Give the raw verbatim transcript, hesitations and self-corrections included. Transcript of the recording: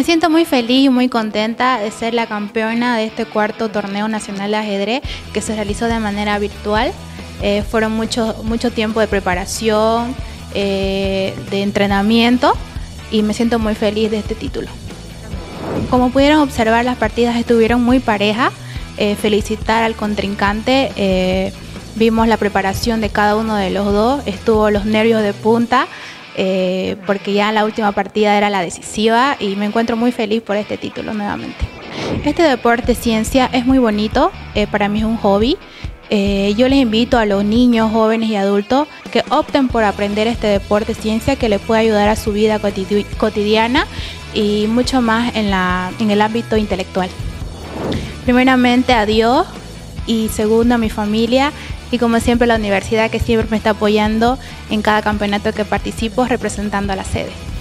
Me siento muy feliz y muy contenta de ser la campeona de este cuarto torneo nacional de ajedrez que se realizó de manera virtual. Eh, fueron mucho, mucho tiempo de preparación, eh, de entrenamiento y me siento muy feliz de este título. Como pudieron observar, las partidas estuvieron muy parejas. Eh, felicitar al contrincante, eh, vimos la preparación de cada uno de los dos, estuvo los nervios de punta. Eh, porque ya la última partida era la decisiva y me encuentro muy feliz por este título nuevamente. Este deporte ciencia es muy bonito, eh, para mí es un hobby. Eh, yo les invito a los niños, jóvenes y adultos que opten por aprender este deporte ciencia que les puede ayudar a su vida cotidi cotidiana y mucho más en, la, en el ámbito intelectual. Primeramente a Dios y segundo a mi familia. Y como siempre la universidad que siempre me está apoyando en cada campeonato que participo representando a la sede.